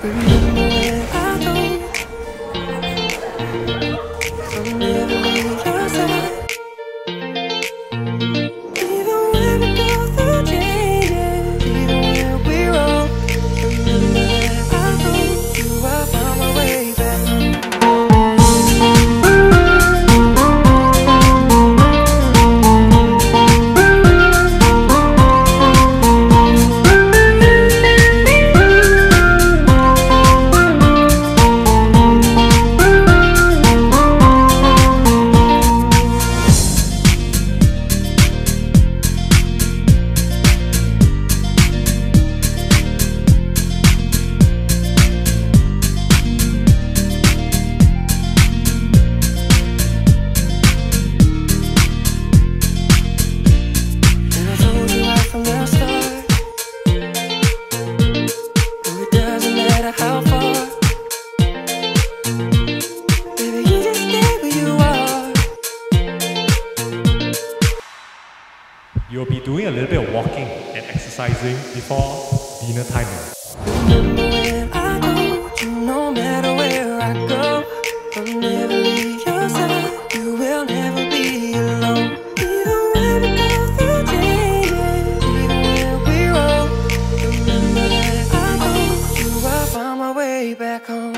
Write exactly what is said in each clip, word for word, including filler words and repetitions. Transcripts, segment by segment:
You'll be doing a little bit of walking and exercising before dinner time. Remember when I told you no matter where I go, I'll never leave your side. You will never be alone. Even when we go through changes, even when we roll. Remember that I told you I found my way back home.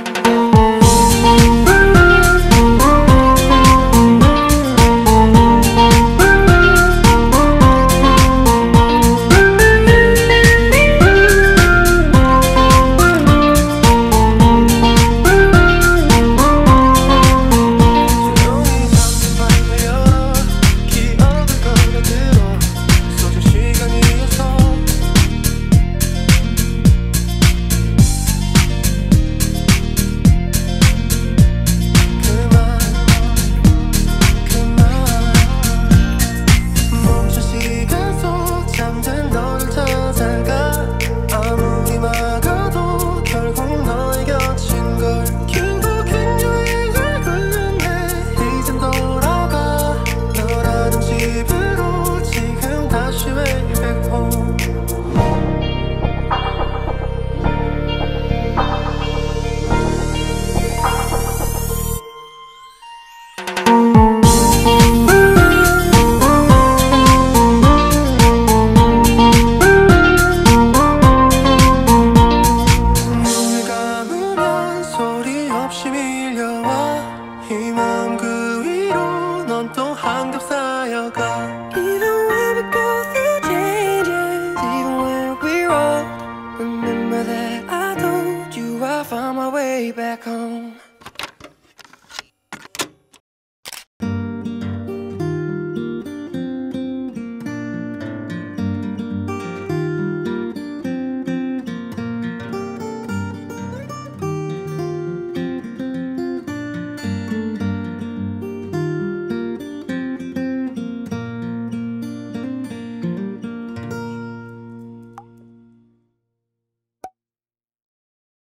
이 마음 그 위로 넌 또 한겹 쌓여가. Even when we go through changes, even when we roll. Remember that I told you I found my way back home.